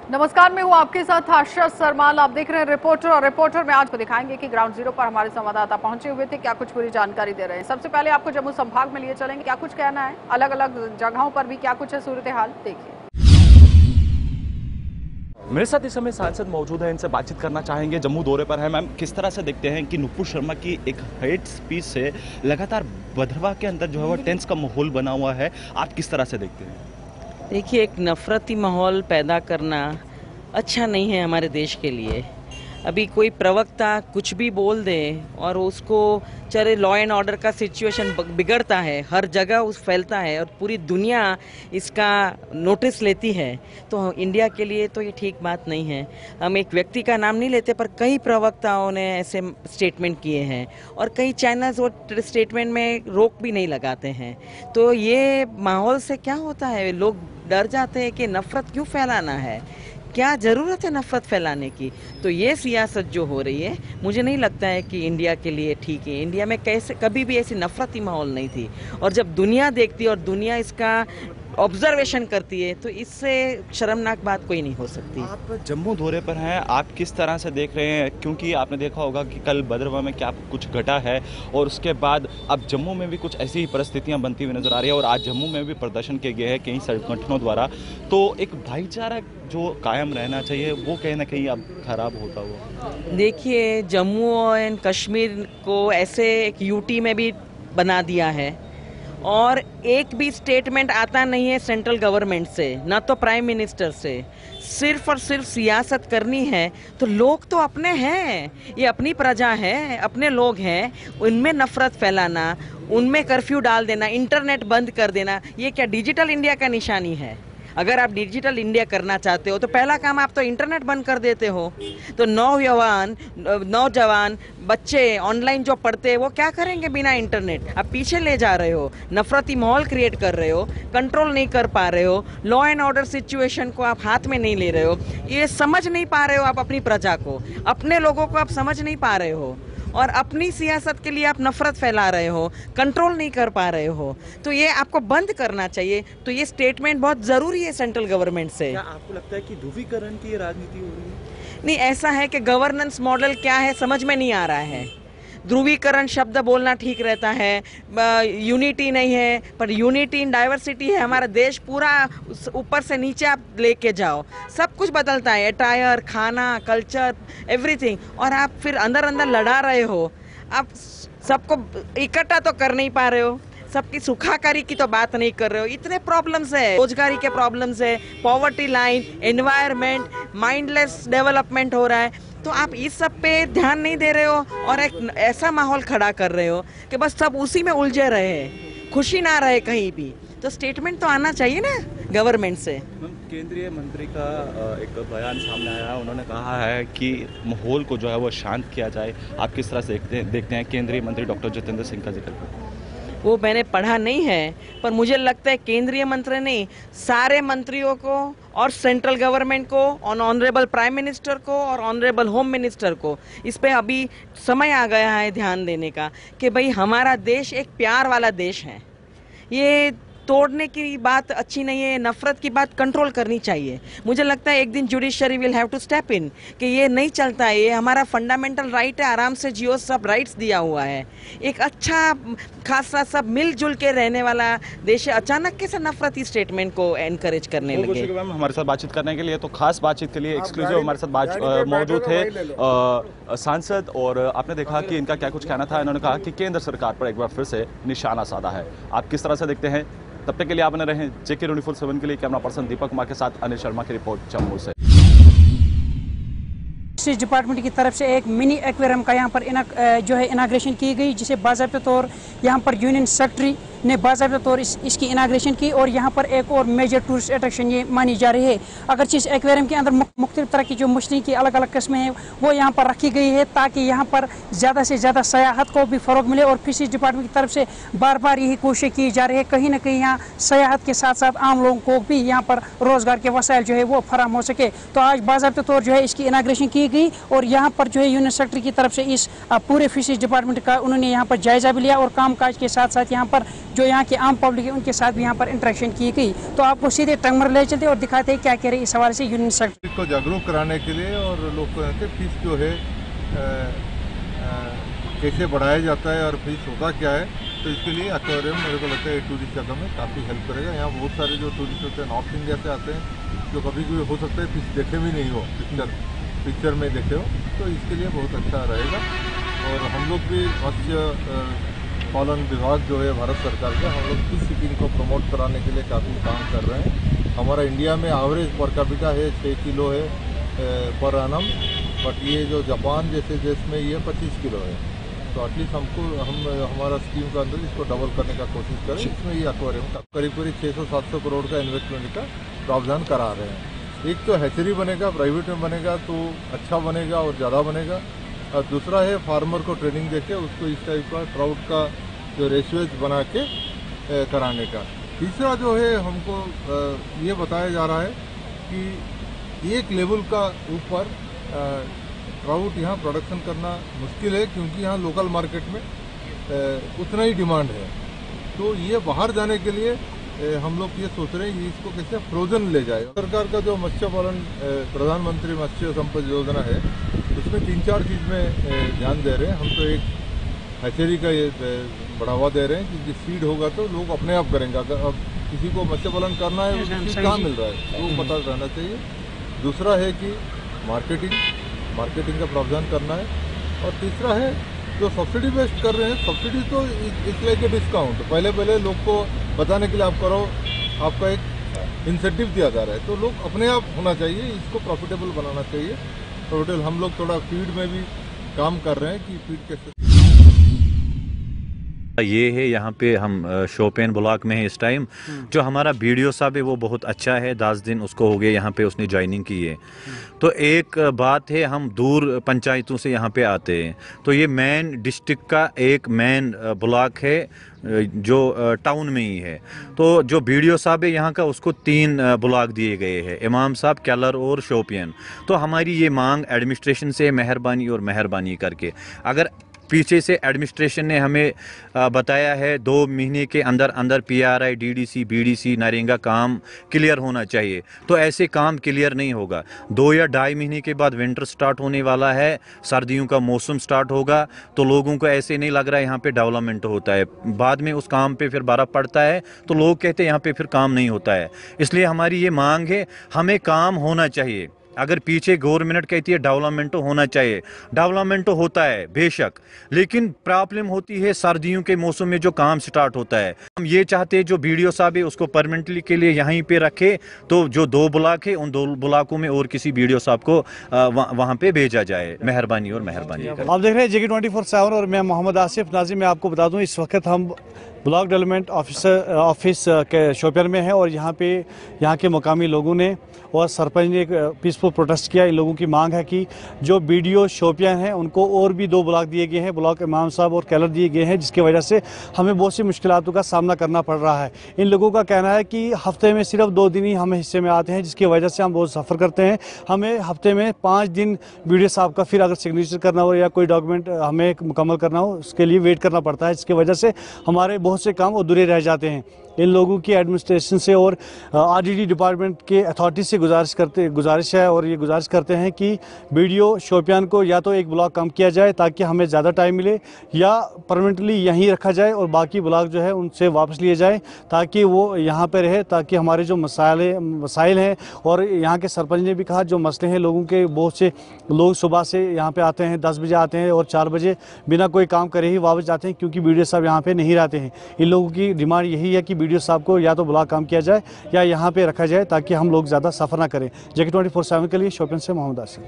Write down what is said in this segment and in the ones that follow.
नमस्कार, मैं हूं आपके साथ आशा सरमाल। आप देख रहे हैं रिपोर्टर, और रिपोर्टर में आज को दिखाएंगे कि ग्राउंड जीरो पर हमारे संवाददाता पहुंचे हुए थे, क्या कुछ पूरी जानकारी दे रहे हैं। सबसे पहले आपको जम्मू संभाग में लिए चलेंगे, क्या कुछ कहना है, अलग अलग जगहों पर भी क्या कुछ है सूरत हाल, देखिए। मेरे साथ इस समय सांसद मौजूद है, इनसे बातचीत करना चाहेंगे। जम्मू दौरे पर है मैम, किस तरह से देखते हैं कि नुपुर शर्मा की एक हेट स्पीच से लगातार भद्रवाह के अंदर जो है वो टेंस का माहौल बना हुआ है, आप किस तरह से देखते हैं? देखिए, एक नफरती माहौल पैदा करना अच्छा नहीं है हमारे देश के लिए। अभी कोई प्रवक्ता कुछ भी बोल दे और उसको चले लॉ एंड ऑर्डर का सिचुएशन बिगड़ता है, हर जगह उस फैलता है और पूरी दुनिया इसका नोटिस लेती है, तो इंडिया के लिए तो ये ठीक बात नहीं है। हम एक व्यक्ति का नाम नहीं लेते, पर कई प्रवक्ताओं ने ऐसे स्टेटमेंट किए हैं और कई चैनल्स वो स्टेटमेंट में रोक भी नहीं लगाते हैं। तो ये माहौल से क्या होता है, लोग डर जाते हैं कि नफरत क्यों फैलाना है, क्या ज़रूरत है नफरत फैलाने की। तो ये सियासत जो हो रही है, मुझे नहीं लगता है कि इंडिया के लिए ठीक है। इंडिया में कैसे कभी भी ऐसी नफरती माहौल नहीं थी, और जब दुनिया देखती है और दुनिया इसका ऑब्जर्वेशन करती है, तो इससे शर्मनाक बात कोई नहीं हो सकती। आप जम्मू दौरे पर हैं, आप किस तरह से देख रहे हैं? क्योंकि आपने देखा होगा कि कल भद्रवाह में क्या कुछ घटा है, और उसके बाद अब जम्मू में भी कुछ ऐसी ही परिस्थितियां बनती हुई नजर आ रही है, और आज जम्मू में भी प्रदर्शन किए गए हैं कई संगठनों द्वारा। तो एक भाईचारा जो कायम रहना चाहिए, वो कहीं ना कहीं अब खराब होता हुआ। देखिए, जम्मू एंड कश्मीर को ऐसे एक यूटी में भी बना दिया है, और एक भी स्टेटमेंट आता नहीं है सेंट्रल गवर्नमेंट से, ना तो प्राइम मिनिस्टर से। सिर्फ और सिर्फ सियासत करनी है, तो लोग तो अपने हैं, ये अपनी प्रजा है, अपने लोग हैं, उनमें नफरत फैलाना, उनमें कर्फ्यू डाल देना, इंटरनेट बंद कर देना, ये क्या डिजिटल इंडिया का निशानी है? अगर आप डिजिटल इंडिया करना चाहते हो तो पहला काम आप तो इंटरनेट बंद कर देते हो। तो नौजवान बच्चे ऑनलाइन जो पढ़ते हैं वो क्या करेंगे बिना इंटरनेट? आप पीछे ले जा रहे हो, नफरती माहौल क्रिएट कर रहे हो, कंट्रोल नहीं कर पा रहे हो, लॉ एंड ऑर्डर सिचुएशन को आप हाथ में नहीं ले रहे हो, ये समझ नहीं पा रहे हो आप अपनी प्रजा को, अपने लोगों को आप समझ नहीं पा रहे हो, और अपनी सियासत के लिए आप नफरत फैला रहे हो, कंट्रोल नहीं कर पा रहे हो। तो ये आपको बंद करना चाहिए। तो ये स्टेटमेंट बहुत ज़रूरी है सेंट्रल गवर्नमेंट से। क्या आपको लगता है कि ध्रुवीकरण की राजनीति हो रही है? नहीं, ऐसा है कि गवर्नेंस मॉडल क्या है समझ में नहीं आ रहा है। ध्रुवीकरण शब्द बोलना ठीक रहता है, यूनिटी नहीं है, पर यूनिटी इन डाइवर्सिटी है। हमारा देश पूरा ऊपर से नीचे आप लेके जाओ, सब कुछ बदलता है, अटायर, खाना, कल्चर, एवरीथिंग, और आप फिर अंदर अंदर लड़ा रहे हो। आप सबको इकट्ठा तो कर नहीं पा रहे हो, सबकी सुखाकारी की तो बात नहीं कर रहे हो। इतने प्रॉब्लम्स है, रोजगारी के प्रॉब्लम्स है, poverty line, environment, mindless development हो रहा है। तो आप इस सब पे ध्यान नहीं दे रहे हो और एक ऐसा माहौल खड़ा कर रहे हो कि बस सब उसी में उलझे रहे, खुशी ना रहे कहीं भी। तो स्टेटमेंट तो आना चाहिए ना गवर्नमेंट से। केंद्रीय मंत्री का एक बयान सामने आया है, उन्होंने कहा है कि माहौल को जो है वो शांत किया जाए। आप किस तरह से देखते हैं केंद्रीय मंत्री डॉक्टर जितेंद्र सिंह का जिक्र? वो मैंने पढ़ा नहीं है, पर मुझे लगता है केंद्रीय मंत्री नहीं, सारे मंत्रियों को और सेंट्रल गवर्नमेंट को और ऑनरेबल प्राइम मिनिस्टर को और ऑनरेबल होम मिनिस्टर को इस पे अभी समय आ गया है ध्यान देने का कि भाई हमारा देश एक प्यार वाला देश है। ये तोड़ने की बात अच्छी नहीं है, नफरत की बात कंट्रोल करनी चाहिए। मुझे लगता है एक दिन judiciary will have to step in कि ये नहीं चलता है, ये हमारा फंडामेंटल राइट है, आराम से जियो, सब राइट्स दिया हुआ है, एक अच्छा खासा सब मिलजुल के रहने वाला देश है। अचानक कैसे नफरती स्टेटमेंट को एनकरेज करने लगे? हमारे साथ बातचीत करने के लिए, तो खास बातचीत के लिए एक्सक्लूसिव हमारे साथ मौजूद थे सांसद, और आपने देखा कि इनका क्या कुछ कहना था। इन्होंने कहा कि केंद्र सरकार पर एक बार फिर से निशाना साधा है। आप किस तरह से देखते हैं? तब तक के लिए आप बने रहें JK Unifull 7 के लिए कैमरा पर्सन दीपक कुमार के साथ अनिल शर्मा की रिपोर्ट जम्मू से। फिशरीज डिपार्टमेंट की तरफ से एक मिनी एक्वेरियम का यहाँ पर जो है इनाग्रेशन की गई, जिसे बाज़ाब्ता तौर यहाँ पर यूनियन सेक्रेटरी ने बाज़ाब्ता तौर इसकी इनाग्रेशन की, और यहाँ पर एक और मेजर टूरिस्ट अट्रैक्शन ये मानी जा रही है। अगरचे इस एक्वेरियम के अंदर मुख्तलिफ तरह की जो मछली की अलग अलग किस्में हैं वो यहाँ पर रखी गई है, ताकि यहाँ पर ज़्यादा से ज़्यादा सयाहत को भी फ़रोग मिले। और फिशरीज डिपार्टमेंट की तरफ से बार बार यही कोशिश की जा रही है, कहीं ना कहीं यहाँ सयाहत के साथ साथ आम लोगों को भी यहाँ पर रोज़गार के वसाइल जो है वो फराम हो सके। तो आज बाज़ाब्ता तौर जो है इसकी इनाग्रेशन की गई, और यहाँ पर जो है यूनियन सेक्रेटरी की तरफ से इस पूरे फिशरीज डिपार्टमेंट का उन्होंने यहाँ पर जायजा भी लिया, और कामकाज के साथ साथ यहाँ पर जो यहाँ के आम पब्लिक है उनके साथ भी यहाँ पर इंटरेक्शन की गई। तो आपको सीधे टंगमर ले चलते और दिखाते हैं क्या कह रहे हैं इस हवाले से यूनियन सेक्रेटरी को जागरूक कराने के लिए और लोग को यहाँ फीस जो है कैसे बढ़ाया जाता है और फीस होता क्या है, तो इसके लिए एक्वेरियम मेरे को लगता है टूरिस्ट जगह में काफ़ी हेल्प करेगा। यहाँ बहुत सारे जो टूरिस्ट होते हैं नॉर्थ इंडिया से आते हैं, जो कभी कभी हो सकता है फीस देखे भी नहीं हो, पिक्चर में देखे हो, तो इसके लिए बहुत अच्छा रहेगा। और हम लोग भी मत्स्य पालन विभाग जो है भारत सरकार का, हम लोग फिश कीपिंग को प्रमोट कराने के लिए काफ़ी काम कर रहे हैं। हमारा इंडिया में एवरेज पर कैपिटा है 6 किलो है पर एनम, बट ये जो जापान जैसे देश में ये 25 किलो है। तो एटलीस्ट हमारा स्कीम के अंदर इसको डबल करने का कोशिश करें। इसमें ये एक्वेरियम का करीब 600-700 करोड़ का इन्वेस्टमेंट का प्रावधान करा रहे हैं। एक तो हैचरी बनेगा, प्राइवेट में बनेगा तो अच्छा बनेगा और ज़्यादा बनेगा, और दूसरा है फार्मर को ट्रेनिंग देके उसको इस टाइप का ट्राउट का जो रेशियोज बना के कराने का। तीसरा जो है हमको ये बताया जा रहा है कि एक लेवल का ऊपर ट्राउट यहाँ प्रोडक्शन करना मुश्किल है, क्योंकि यहाँ लोकल मार्केट में उतना ही डिमांड है। तो ये बाहर जाने के लिए हम लोग ये सोच रहे हैं इसको कैसे फ्रोजन ले जाए। सरकार का जो मत्स्य पालन प्रधानमंत्री मत्स्य संपदा योजना है, उसमें 3-4 चीज़ में ध्यान दे रहे हैं। हम तो एक हैचरी का ये बढ़ावा दे रहे हैं, क्योंकि सीड होगा तो लोग अपने आप करेंगे। अगर अब किसी को मत्स्य पालन करना है, उसको सीड कहाँ मिल रहा है, वो पता रहना चाहिए। दूसरा है कि मार्केटिंग का प्रावधान करना है, और तीसरा है जो सब्सिडी बेस्ड कर रहे हैं, सब्सिडी तो इट्स लाइक ए डिस्काउंट। पहले लोग को बताने के लिए आप करो, आपका एक इंसेंटिव दिया जा रहा है, तो लोग अपने आप होना चाहिए, इसको प्रॉफिटेबल बनाना चाहिए। प्रॉफिटेबल हम लोग थोड़ा फीड में भी काम कर रहे हैं कि फीड कैसे। ये है यहाँ पे हम शोपियान ब्लॉक में है इस टाइम। जो हमारा बीडीओ साहब है वो बहुत अच्छा है, 10 दिन उसको हो गए यहाँ पे, उसने ज्वाइनिंग की है। तो एक बात है, हम दूर पंचायतों से यहाँ पे आते हैं, तो ये मेन डिस्ट्रिक्ट का एक मेन ब्लॉक है जो टाउन में ही है। तो जो बीडीओ साहब है यहाँ का, उसको 3 ब्लॉक दिए गए हैं, इमाम साहब, केलर और शोपियान। तो हमारी ये मांग एडमिनिस्ट्रेशन से मेहरबानी और मेहरबानी करके, अगर पीछे से एडमिनिस्ट्रेशन ने हमें बताया है 2 महीने के अंदर अंदर पीआरआई, डीडीसी, बीडीसी, नरेगा काम क्लियर होना चाहिए, तो ऐसे काम क्लियर नहीं होगा। 2 या 2.5 महीने के बाद विंटर स्टार्ट होने वाला है, सर्दियों का मौसम स्टार्ट होगा, तो लोगों को ऐसे नहीं लग रहा है यहाँ पे डेवलपमेंट होता है। बाद में उस काम पे फिर बर्फ़ पड़ता है, तो लोग कहते हैं यहाँ पे फिर काम नहीं होता है। इसलिए हमारी ये मांग है, हमें काम होना चाहिए। अगर पीछे गवर्नमेंट कहती है डेवलपमेंट होना चाहिए, डेवलपमेंट होता है बेशक, लेकिन प्रॉब्लम होती है सर्दियों के मौसम में जो काम स्टार्ट होता है। हम ये चाहते हैं जो बीडीओ साहब है उसको परमानेंटली के लिए यहीं पे रखे, तो जो 2 ब्लॉक है उन 2 ब्लॉकों में और किसी बीडीओ साहब को वहाँ पे भेजा जाए। मेहरबानी और मेहरबानी। आप देख रहे हैं JK 24/7 और मैं मोहम्मद आसिफ। नाज़रीन, मैं आपको बता दूँ, इस वक्त हम ब्लॉक डेवलपमेंट ऑफिस के शोपियान में है, और यहाँ पे यहाँ के मुकामी लोगों ने और सरपंच ने एक पीसफुल प्रोटेस्ट किया। इन लोगों की मांग है कि जो बीडीओ शोपियान हैं उनको और भी 2 ब्लॉक दिए गए हैं, ब्लॉक इमाम साहब और केलर दिए गए हैं, जिसकी वजह से हमें बहुत सी मुश्किलातों का सामना करना पड़ रहा है। इन लोगों का कहना है कि हफ्ते में सिर्फ 2 दिन ही हमें हिस्से में आते हैं, जिसकी वजह से हम बहुत सफ़र करते हैं। हमें हफ्ते में 5 दिन बीडीओ साहब का फिर अगर सिग्नेचर करना हो या कोई डॉक्यूमेंट हमें मुकम्मल करना हो, उसके लिए वेट करना पड़ता है, जिसकी वजह से हमारे बहुत से काम अधूरे रह जाते हैं। इन लोगों की एडमिनिस्ट्रेशन से और आरडीडी डिपार्टमेंट के अथॉरिटी से गुजारिश है और ये गुजारिश करते हैं कि बीडीओ शोपियान को या तो एक ब्लॉक कम किया जाए ताकि हमें ज़्यादा टाइम मिले, या परमानेंटली यहीं रखा जाए और बाकी ब्लॉक जो है उनसे वापस लिए जाए ताकि वो यहाँ पे रहे, ताकि हमारे जो मसाइल हैं, और यहाँ के सरपंच ने भी कहा जो मसले हैं लोगों के, बहुत से लोग सुबह से यहाँ पे आते हैं, 10 बजे आते हैं और 4 बजे बिना कोई काम करे ही वापस जाते हैं, क्योंकि बीडीओ साहब यहाँ पे नहीं रहते हैं। इन लोगों की डिमांड यही है कि बीडीओ साहब को या तो ब्लॉक काम किया जाए या यहाँ पे रखा जाए ताकि हम लोग ज़्यादा सफ़र ना करें। JK 24/7 के लिए शोपियान से मोहम्मद आसिफ।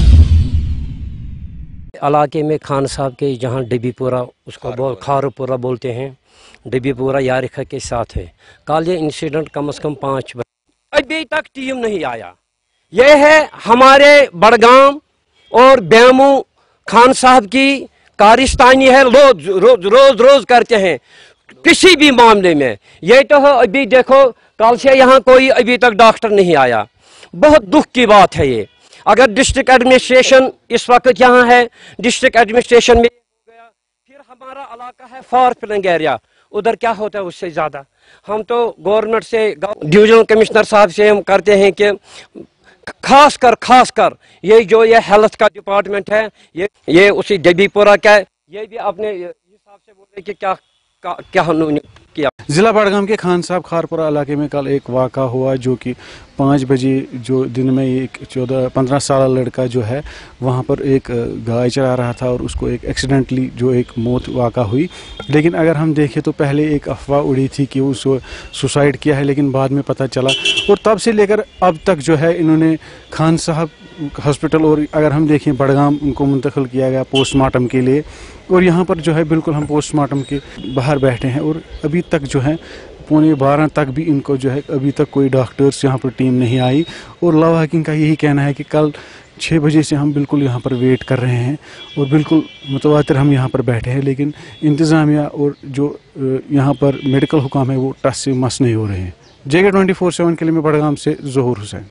इलाके में खान साहब के जहाँ डबीपुरा, उसको खारपुरा बोलते हैं, डबीपुरा यारिखा के साथ है। कल ये इंसिडेंट कम से कम 5 बजे, अभी तक टीम नहीं आया। ये है हमारे बड़गाम और बेमू खान साहब की कारिस्तानी है, रोज करते हैं किसी भी मामले में। ये तो है, अभी देखो कल से यहाँ कोई अभी तक डॉक्टर नहीं आया। बहुत दुख की बात है ये। अगर डिस्ट्रिक्ट एडमिनिस्ट्रेशन इस वक्त यहाँ है, डिस्ट्रिक्ट एडमिनिस्ट्रेशन में हो गया, फिर हमारा इलाका है फार फ्लंग एरिया, उधर क्या होता है उससे ज़्यादा। हम तो गवर्नमेंट से, डिविजनल कमिश्नर साहब से हम करते हैं कि खास कर ये हेल्थ का डिपार्टमेंट है, ये उसी डबीपुरा का, ये भी अपने हिसाब से बोले कि क्या किया। ज़िला बड़गाम के खान साहब खारपुरा इलाके में कल एक वाक़ा हुआ जो कि 5 बजे जो दिन में एक 14-15 साल लड़का जो है वहाँ पर एक गाय चरा रहा था और उसको एक एक्सीडेंटली जो एक मौत वाक़ा हुई। लेकिन अगर हम देखें तो पहले एक अफवाह उड़ी थी कि वो सुसाइड किया है, लेकिन बाद में पता चला और तब से लेकर अब तक जो है इन्होंने खान साहब हॉस्पिटल और अगर हम देखें बड़गाम उनको मुंतकिल किया गया पोस्टमार्टम के लिए। और यहाँ पर जो है बिल्कुल हम पोस्टमार्टम के बाहर बैठे हैं और अभी तक जो है 11:15 तक भी इनको जो है अभी तक कोई डॉक्टर्स यहाँ पर टीम नहीं आई। और लवाकिंग का यही कहना है कि कल 6 बजे से हम बिल्कुल यहाँ पर वेट कर रहे हैं और बिल्कुल मुतवातिर हम यहाँ पर बैठे हैं, लेकिन इंतज़ामिया और जो यहाँ पर मेडिकल हुकाम है वो टस से मस नहीं हो रहे हैं। JK 24/7 के लिए मैं बड़गाम से ज़हूर हुसैन।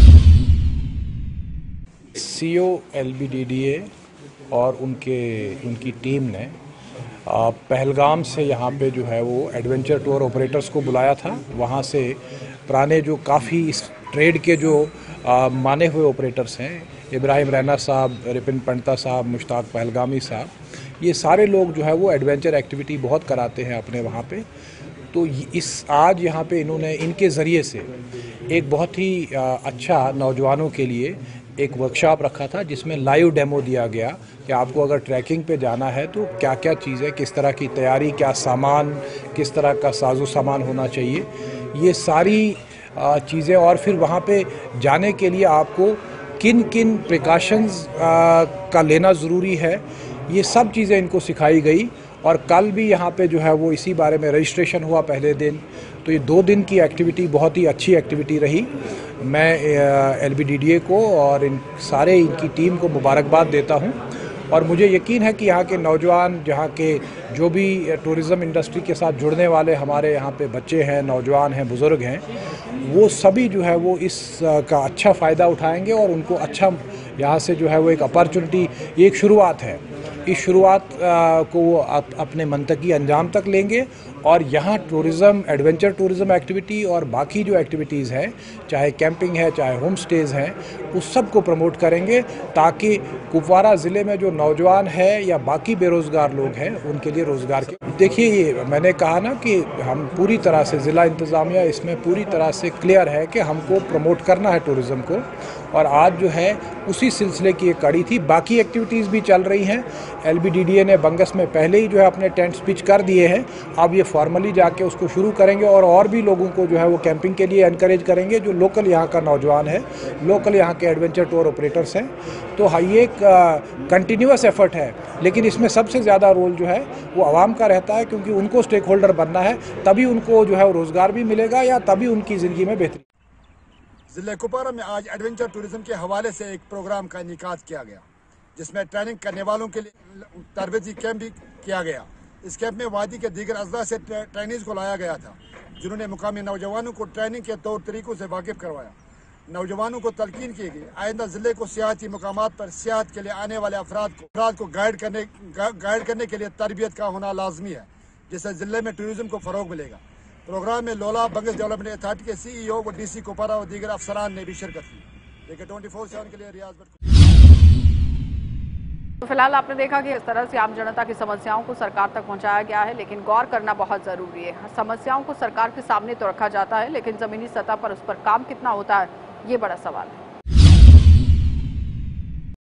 CO LBDDA और उनकी टीम ने पहलगाम से यहाँ पे जो है वो एडवेंचर टूर ऑपरेटर्स को बुलाया था। वहाँ से पुराने जो काफ़ी इस ट्रेड के जो माने हुए ऑपरेटर्स हैं, इब्राहिम रैना साहब, रिपिन पंडिता साहब, मुश्ताक पहलगामी साहब, ये सारे लोग जो है वो एडवेंचर एक्टिविटी बहुत कराते हैं अपने वहाँ पे। तो आज यहाँ पे इन्होंने इनके ज़रिए से एक बहुत ही अच्छा नौजवानों के लिए एक वर्कशॉप रखा था जिसमें लाइव डेमो दिया गया कि आपको अगर ट्रैकिंग पे जाना है तो क्या क्या चीज़ें, किस तरह की तैयारी, क्या सामान, किस तरह का साजो सामान होना चाहिए, ये सारी चीज़ें। और फिर वहाँ पे जाने के लिए आपको किन किन प्रिकॉशंस का लेना ज़रूरी है, ये सब चीज़ें इनको सिखाई गई। और कल भी यहाँ पे जो है वो इसी बारे में रजिस्ट्रेशन हुआ पहले दिन। तो ये 2 दिन की एक्टिविटी बहुत ही अच्छी एक्टिविटी रही। मैं LBDDA को और इनकी टीम को मुबारकबाद देता हूँ और मुझे यकीन है कि यहाँ के नौजवान, जहाँ के जो भी टूरिज़्म इंडस्ट्री के साथ जुड़ने वाले हमारे यहाँ पे बच्चे हैं, नौजवान हैं, बुज़ुर्ग हैं, वो सभी जो है वो इस का अच्छा फ़ायदा उठाएंगे और उनको अच्छा यहाँ से जो है वो एक अपॉर्चुनिटी, एक शुरुआत है, इस शुरुआत को वो अपने मंतकी अंजाम तक लेंगे और यहाँ टूरिज़्म, एडवेंचर टूरिज़्म एक्टिविटी और बाकी जो एक्टिविटीज़ हैं, चाहे कैंपिंग है, चाहे होम स्टेज़ हैं, उस सब को प्रमोट करेंगे ताकि कुपवारा ज़िले में जो नौजवान है या बाकी बेरोज़गार लोग हैं उनके लिए रोज़गार के। देखिए, ये मैंने कहा ना कि हम पूरी तरह से, ज़िला इंतज़ामिया इसमें पूरी तरह से क्लियर है कि हमको प्रमोट करना है टूरिज़्म को और आज जो है उसी सिलसिले की एक कड़ी थी। बाकी एक्टिविटीज़ भी चल रही हैं। LBDDA ने बंगस में पहले ही जो है अपने टेंट्स पिच कर दिए हैं, अब ये फॉर्मली जाके उसको शुरू करेंगे और भी लोगों को जो है वो कैंपिंग के लिए एनकरेज करेंगे जो लोकल यहाँ का नौजवान है, लोकल यहाँ के एडवेंचर टूर ऑपरेटर्स हैं। तो हाँ, ये एक कंटिन्यूस एफर्ट है, लेकिन इसमें सबसे ज़्यादा रोल जो है वो आवाम का रहता है, क्योंकि उनको स्टेक होल्डर बनना है, तभी उनको जो है वो रोज़गार भी मिलेगा या तभी उनकी ज़िंदगी में बेहतरी। ज़िले कुपवारा में आज एडवेंचर टूरिज्म के हवाले से एक प्रोग्राम का इनेकाद किया गया, जिसमें ट्रेनिंग करने वालों के लिए तरबेती कैंप भी किया गया। इस कैंप में वादी के दीगर अज़ला से ट्रेनिंग्स को लाया गया था, जिन्होंने मुकामी नौजवानों को ट्रेनिंग के तौर तरीकों से वाकिफ़ करवाया। नौजवानों को तलकीन की गई आइंदा ज़िले को सियाहती मुकामात पर सियाहत के लिए आने वाले अफराद को गाइड करने के लिए तरबियत का होना लाजमी है, जिससे ज़िले में टूरिज्म को फ़रोग मिलेगा। प्रोग्राम में लोला बंगस डेवलपमेंट अथॉरिटी के CEO व DC कुपवारा और दीगर अफसरान ने भी शिरकत की। JK 24/7 के लिए रियाज भट्ट। तो फिलहाल आपने देखा कि इस तरह से आम जनता की समस्याओं को सरकार तक पहुंचाया गया है, लेकिन गौर करना बहुत ज़रूरी है। समस्याओं को सरकार के सामने तो रखा जाता है, लेकिन ज़मीनी सतह पर उस पर काम कितना होता है, ये बड़ा सवाल है।